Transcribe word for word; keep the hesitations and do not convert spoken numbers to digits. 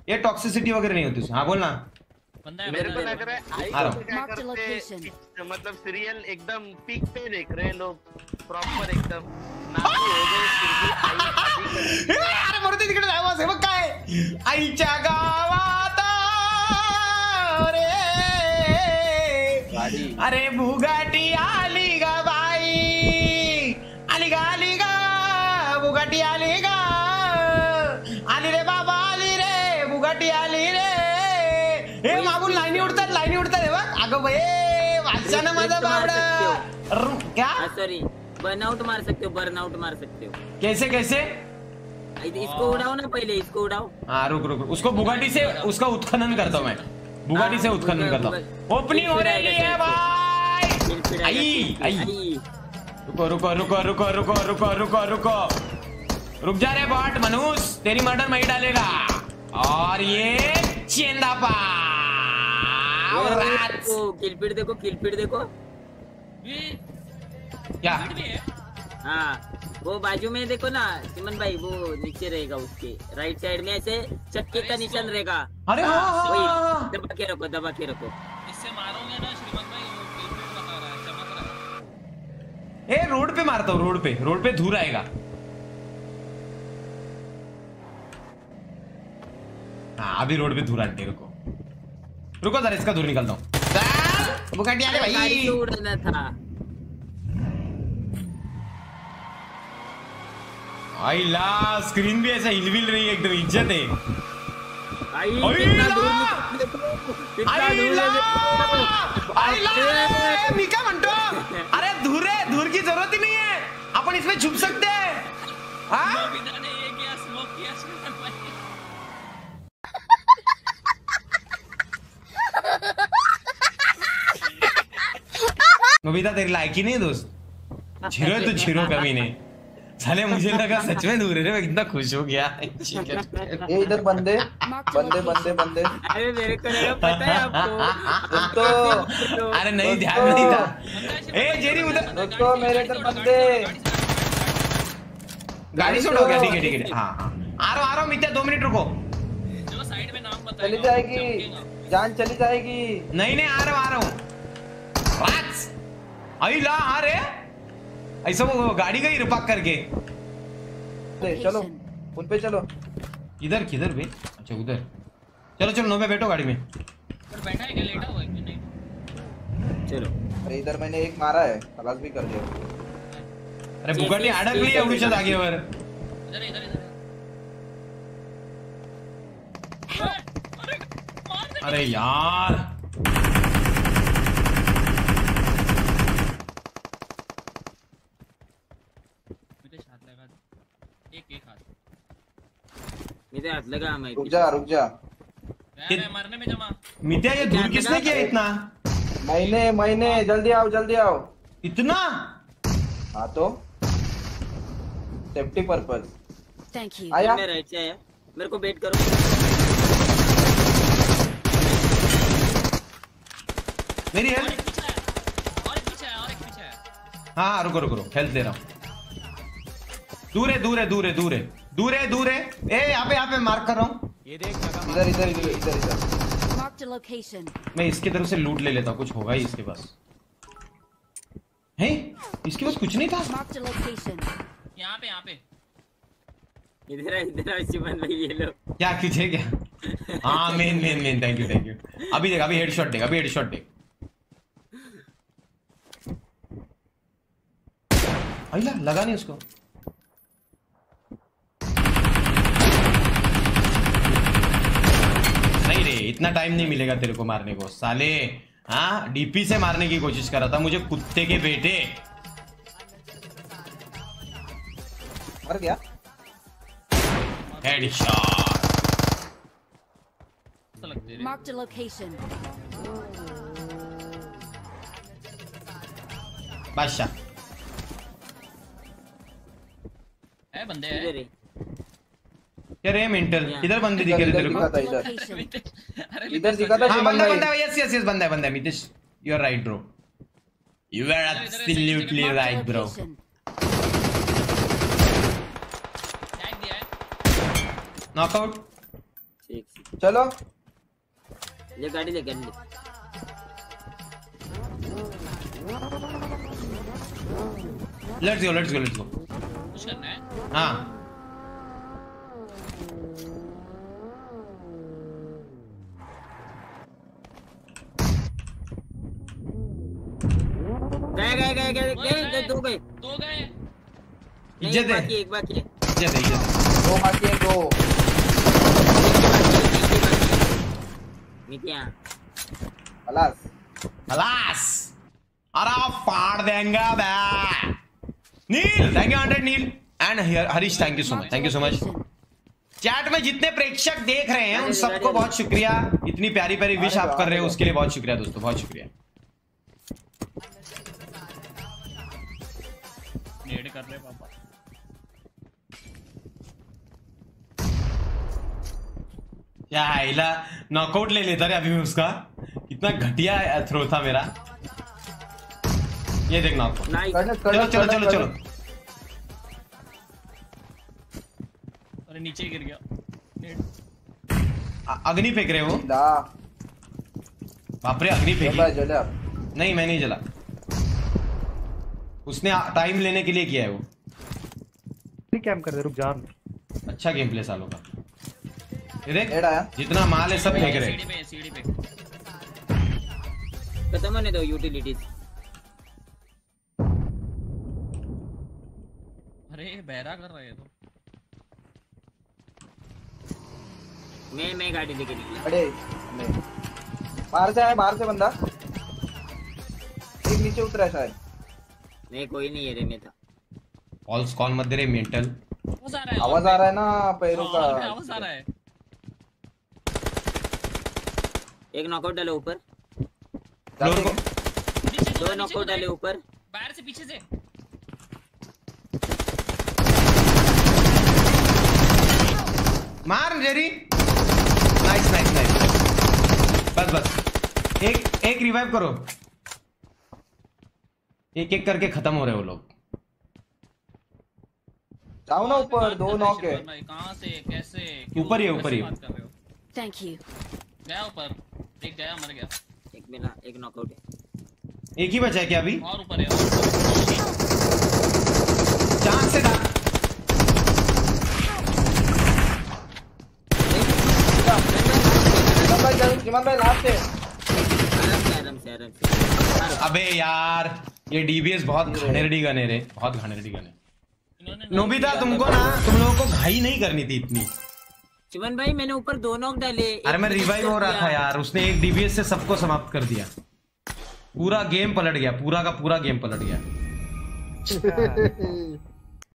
ये टॉक्सिसिटी वगैरह नहीं होती उसमें। हाँ बोलना। मेरे को लग रहा है आई तो क्या करते, मतलब सीरियल एकदम पीक पे देख रहे हैं लोग, प्रॉपर एकदम नाचू हो गए फिर भी आई अभी। अरे मरते तिकडे जाऊ असे बघ काय आईच्या गावात रे, अरे बुगाटी आली गा बाई, आली गा आली गा बुगाटी आली गा, आली रे बाबा आली रे बुगाटी आली रे। हे मागून लाईनी उडतात लाईनी उडतात हे बघ। अगं बाई वाचाना माझा बाबडा क्या सॉरी बर्नआउट मार सकते हो, बर्नआउट मार सकते हो। कैसे कैसे? इसको उड़ाओ ना पहले, इसको उड़ाओ। हाँ रुक रुक उसको बुगाटी से उसका उत्खनन करता हूँ मैं, बुगाटी से उत्खनन करता हूँ। ओपनिंग हो रही है भाई। आई आई रुको रुको रुको रुको रुको रुको रुको रुको रुक जा रे बॉट मनुष, तेरी मर्डर मैं ही डालेगा। और ये चेंदापा किलपीट देखो, किलपीट देखो क्या? हाँ वो बाजू में देखो ना सिमन भाई, वो नीचे रहेगा उसके राइट साइड में ऐसे चक्के का निशान रहेगा। अरे हाँ हाँ दबा के रखो, दबा के रखो। इससे मारोगे ना श्रीमंत भाई, वो किलपीट बता रहा है, चमक रहा है। ए रोड पे मारता हूँ, रोड पे रोड पे धूर आएगा। हाँ अभी रोड पे धूर आते, रुको रुको जरा इसका धूर निकालता हूँ। बुगाटी आले भाई, उड़ना था। आई ला स्क्रीन भी ऐसा हिल विल रही है, एकदम इज्जत है। आई कितना दूर कितना दूर आई ला मी काय म्हणतो, अरे धूर है, धूर की जरूरत ही नहीं है, अपन इसमें छुप सकते हैं। हाँ ने ये किया, स्मोक किया श्रीमंत भाई। नोबिता तेरी लायकी नहीं दोस्त, झीरो है तू, झीरो कमी नहीं साले। मुझे लगा सच में दूर है, मैं कितना खुश हो गया। ये इधर बंदे बंदे बंदे बंदे अरे मेरे को नहीं पता है आपको तो। अरे नहीं ध्यान नहीं था। ए जेरी उधर दोस्तों मेरे इधर बंदे, गाड़ी छोड़ो क्या? ठीक है ठीक है हाँ हाँ आ रहा हूँ आ रहा हूँ मित्या, दो मिनट रुको। चलो साइड में नाम बताइए। चली जाएगी जान, चली जाएगी। नहीं नहीं आ रहा हूँ आ रहा हूँ। आई ला आ रहे ऐसा वो गाड़ी गई रुपाक करके। चलो उन पे चलो। इधर किधर भाई? अच्छा उधर चलो चलो, नो पे बैठो गाड़ी में। पर बैठा है क्या, लेटा हुआ है कि नहीं? चलो अरे इधर मैंने एक मारा है, खलास भी कर दिया। अरे बुगाटी अडकली एवढीच्या जागेवर। इधर इधर इधर। अरे यार एक एक हाथ मेरे हाथ लगा। मैं रुक जा रुक जा, मैं मरने में जमा। मित्या ये धूल किसने किया इतना? मैंने मैंने जल्दी आओ जल्दी आओ। इतना? हाँ तो सेफ्टी पर्पस। Thank you. आया मैं राइट से आया, मेरे को बेट करो। मेरी और हेल्थ एक पीछे है, और एक पीछे है, और एक पीछे है। हाँ रुको रुको रुको, हेल्थ दे रहा हूँ। दूर है दूर है दूर है दूर है दूर है दूर है। ए यहाँ पे यहाँ पे मार्क कर रहा हूँ। इधर इधर इधर इधर इधर। Mark the location. मैं इसकी तरफ से लूट ले लेता हूँ, कुछ होगा ही इसके पास। है इसके पास कुछ नहीं था। Mark the location. यहाँ पे यहाँ पे इधर इधर सिमन भाई ये लो। क्या कुछ है क्या? हाँ man man man thank you thank you. अभी देख अभी हेडशॉट देख, अभी हेडशॉट देख। अइला लगा नहीं उसको। नहीं रे इतना टाइम नहीं मिलेगा तेरे को मारने को साले। हाँ डीपी से मारने की कोशिश कर रहा था मुझे, कुत्ते के बेटे। मर गया। हेडशॉट। Mark the location. बादशाह है बंदे है। क्या रे मेंटल इधर बंदे दिखे रे तेरे को? इधर दिखा था। हाँ बंदा बंदा यस यस यस बंदा है बंदा है Mitesh, you are right bro, you are absolutely right bro. Knockout. चलो ले गाड़ी ले गाड़ी ले। Let's go let's go let's go. कुछ करना है। हाँ गए गए गए गए गए दो गए दो गए। इज्जत है, एक बाकी है। इज्जत है, इज्जत है। दो बाकी है, दो मिटिया खलास खलास। अरे फाड़ देंगे बे। Neel thank you hundred Neel and Harish thank you so much, thank you so much. Chat में जितने प्रेक्षक देख रहे हैं उन सबको बहुत शुक्रिया। इतनी प्यारी प्यारी विश आप कर रहे हो उसके लिए बहुत शुक्रिया दोस्तों, बहुत शुक्रिया। नेड कर रहे पापा। क्या आइला नॉकआउट ले लेता रे अभी मैं उसका। कितना घटिया थ्रो था मेरा। ये देख नॉकआउट। चलो चलो चलो चलो। अरे नीचे गिर गया। नेड अग्नि फेंक रहे हो? बाप रे अग्नि फेंकी। नहीं मैं नहीं जला, उसने टाइम लेने के लिए किया है वो। कैंप कर दे, रुक जा। अच्छा गेम प्ले सालों का। ये देख जितना माल है सब फेंक रहे। सीढ़ी पे सीढ़ी पे खत्म होने दो यूटिलिटीज। अरे बहरा कर रहे हैं तो। मैं मैं गाड़ी लेके निकला। अरे बाहर से आया, बाहर से बंदा एक नीचे उतरा है शायद। नहीं कोई नहीं है रे, मैं था। कॉल्स कॉल मत दे रे मेंटल। आवाज आ रहा है, आवाज आ रहा है ना पैरों का। आवाज आ रहा है। एक नॉकआउट डाले ऊपर, फ्लोर को दो नॉकआउट डाले ऊपर। बाहर से पीछे से मार जेरी। Nice nice nice. बस बस एक एक रिवाइव करो। एक एक करके खत्म हो रहे हो लोग। जाओ ना ऊपर, दो नॉक है। कहां से कैसे? ऊपर ही ऊपर ही। Thank you. गया ऊपर, एक गया मर गया। एक मिला, एक नॉकआउट है। एक ही बचा है क्या अभी? और ऊपर है। चांस से डाल। चिमन भाई लास्ट है। आराम से आराम से आराम से। अबे यार ये डीबीएस बहुत घनेरडी गन है रे, बहुत घनेरडी गन है। नोबिता तुमको ना, तुम लोगों को घाई नहीं करनी थी इतनी। चिमन भाई मैंने ऊपर दो नॉक डाले। अरे मैं रिवाइव हो रहा था यार, उसने एक डीबीएस से सबको समाप्त कर दिया। पूरा गेम पलट गया, पूरा का पूरा गेम पलट गया।